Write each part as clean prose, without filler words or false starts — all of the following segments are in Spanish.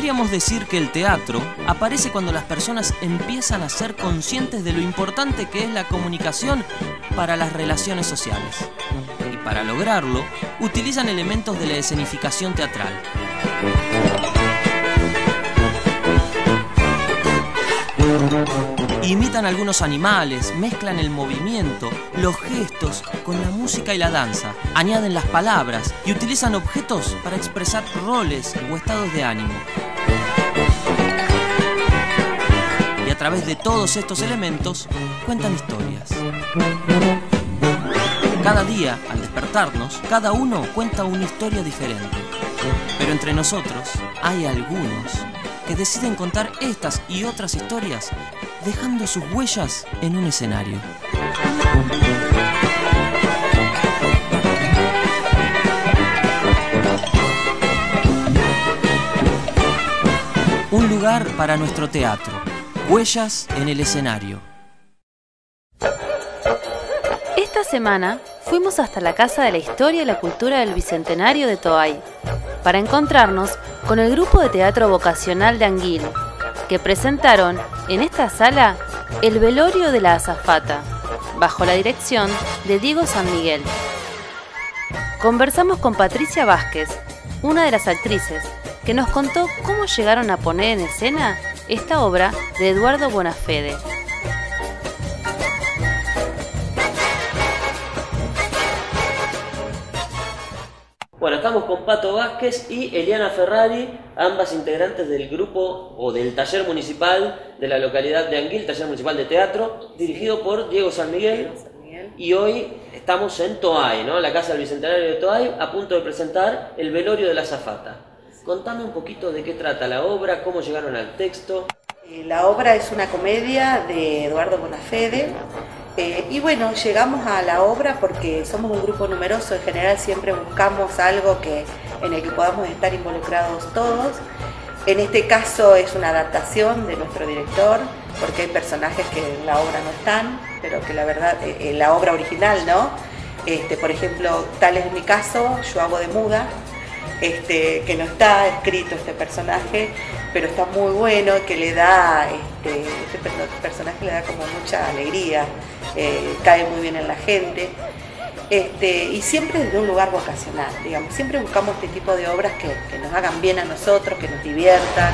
Podríamos decir que el teatro aparece cuando las personas empiezan a ser conscientes de lo importante que es la comunicación para las relaciones sociales. Y para lograrlo, utilizan elementos de la escenificación teatral. Imitan algunos animales, mezclan el movimiento, los gestos con la música y la danza, añaden las palabras y utilizan objetos para expresar roles o estados de ánimo. Y a través de todos estos elementos, cuentan historias. Cada día, al despertarnos, cada uno cuenta una historia diferente. Pero entre nosotros hay algunos que deciden contar estas y otras historias dejando sus huellas en un escenario. Un lugar para nuestro teatro. Huellas en el escenario. Esta semana fuimos hasta la Casa de la Historia y la Cultura del Bicentenario de Toay para encontrarnos con el grupo de teatro vocacional de Anguil, que presentaron en esta sala El velorio de la azafata, bajo la dirección de Diego San Miguel. Conversamos con Patricia Vázquez, una de las actrices, que nos contó cómo llegaron a poner en escena esta obra de Eduardo Bonafede. Bueno, estamos con Pato Vázquez y Eliana Ferrari, ambas integrantes del grupo o del taller municipal de la localidad de Anguil, taller municipal de teatro, dirigido por Diego San Miguel. Y hoy estamos en Toay, ¿no? La Casa del Bicentenario de Toay, a punto de presentar El velorio de la azafata. Contame un poquito de qué trata la obra, cómo llegaron al texto. La obra es una comedia de Eduardo Bonafede. Y bueno, llegamos a la obra porque somos un grupo numeroso, en general siempre buscamos algo en el que podamos estar involucrados todos. En este caso es una adaptación de nuestro director, porque hay personajes que en la obra no están, pero que la verdad, en la obra original, ¿no? Por ejemplo, tal es mi caso, yo hago de muda, que no está escrito este personaje, pero está muy bueno, que le da, este personaje le da como mucha alegría, cae muy bien en la gente, y siempre desde un lugar vocacional, digamos, siempre buscamos este tipo de obras que nos hagan bien a nosotros, que nos diviertan.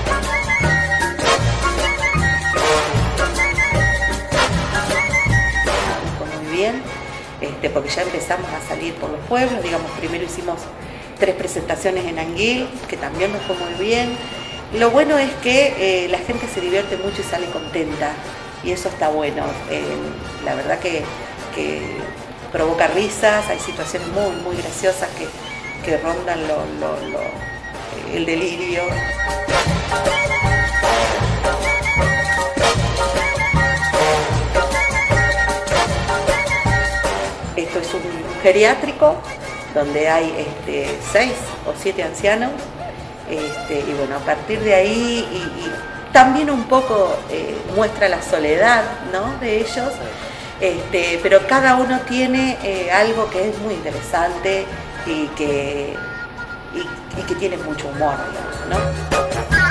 Muy bien, porque ya empezamos a salir por los pueblos, digamos, primero hicimos 3 presentaciones en Anguil, que también nos fue muy bien. Lo bueno es que la gente se divierte mucho y sale contenta, y eso está bueno. La verdad que provoca risas, hay situaciones muy, muy graciosas que rondan el delirio. Esto es un geriátrico donde hay 6 o 7 ancianos, y bueno, a partir de ahí y también un poco muestra la soledad, ¿no?, de ellos, pero cada uno tiene algo que es muy interesante y que tiene mucho humor, digamos, ¿no?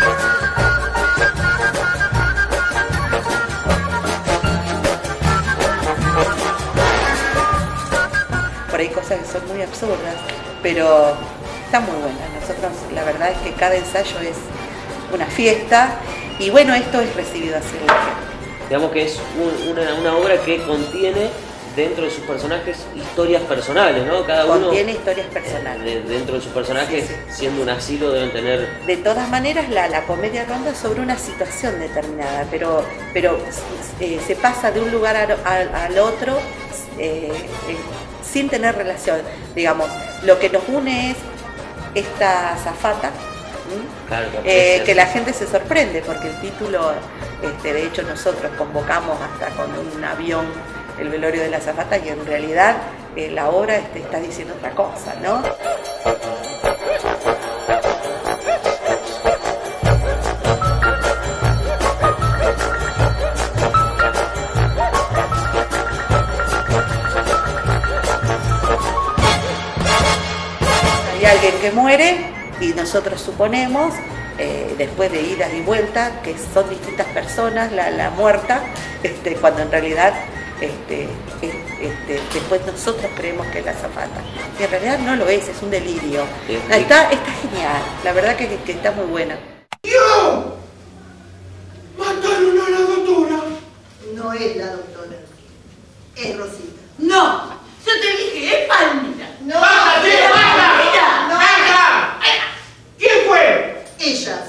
Por ahí cosas que son muy absurdas, pero está muy buena. Nosotros la verdad es que cada ensayo es una fiesta y bueno, esto es recibido así en la gente. Digamos que es una obra que contiene dentro de sus personajes historias personales, ¿no? Cada uno contiene historias personales. Dentro de sus personajes, sí. Siendo un asilo deben tener... De todas maneras la comedia ronda sobre una situación determinada, pero se pasa de un lugar al otro sin tener relación. Digamos, lo que nos une es esta azafata, claro, que la gente se sorprende porque el título, de hecho nosotros convocamos hasta con un avión El velorio de la azafata y en realidad la obra está diciendo otra cosa, ¿no? Hay alguien que muere y nosotros suponemos después de idas y vueltas, que son distintas personas, la muerta, cuando en realidad después nosotros creemos que es la azafata. Y en realidad no lo es un delirio. Está genial, la verdad que está muy buena. ¡Yo! ¡Mataron a la doctora! No es la doctora, es Rosita. No, yo te dije, es Palmira. No, ¡Bájate! ¡Baja! no, ¡Baja! ¿Quién fue? ellas.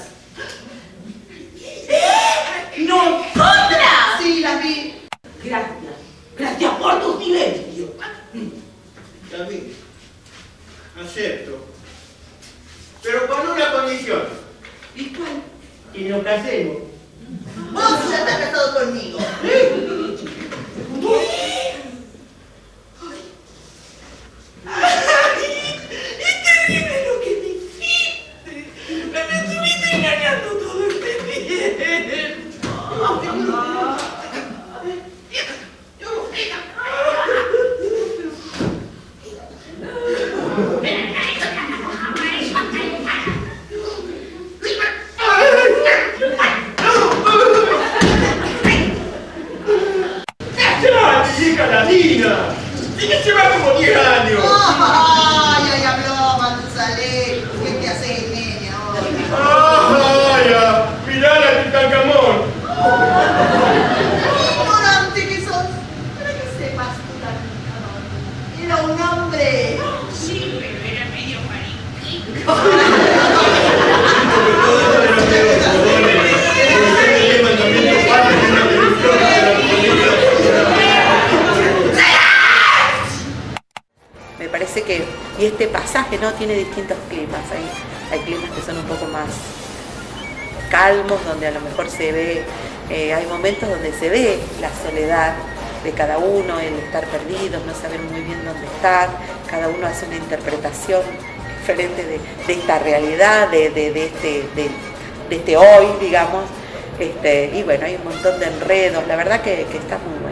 ¿Nosotras? Sí, las vi. Gracias por tu silencio. Está bien. Acepto. Pero con una condición. ¿Y cuál? Que nos casemos. Vos ya estás casado conmigo. Es terrible lo que me hiciste. Me estuviste engañando todo este tiempo. ¡Ya, chica latina! ¡Y que lleva como 10 años! Ay, ay, habló Matusalén. ¿Qué te haces, nene, ahora? ¡Ay, ya! ¡Mirá la Tutankamón! Ignorante que sos. Para que sepas, Tutankamón era un hombre. Sí, pero era medio mariquito. Me parece que, y este pasaje no tiene distintos climas, hay climas que son un poco más calmos, donde a lo mejor se ve, hay momentos donde se ve la soledad de cada uno, el estar perdidos, no saber muy bien dónde estar, cada uno hace una interpretación diferente de esta realidad, de este hoy, digamos, y bueno, hay un montón de enredos, la verdad que está muy